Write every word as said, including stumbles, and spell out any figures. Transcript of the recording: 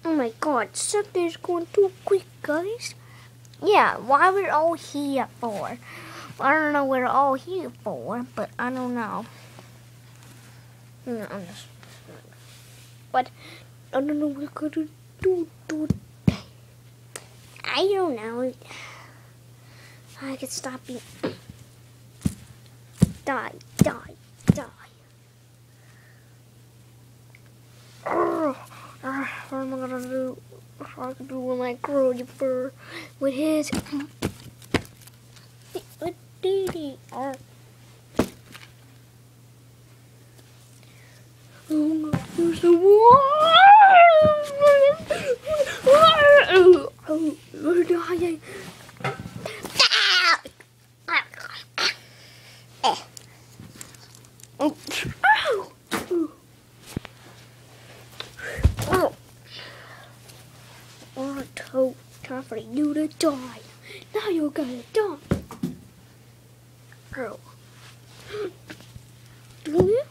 Oh my god, something's going too quick, guys. Yeah, why we're all here for? I don't know what we're all here for, but I don't know. No, I'm just... But I don't know what we're gonna do today. I don't know. I can stop being... Die, die, die. Urgh. Uh, what am I gonna do? What I can do with my curly fur with his with Dee Dee. Oh, I'm gonna do some more. Oh, we're dying. Oh. Oh. Oh, toe, time for you to die. Now you're gonna die. Girl. Do you?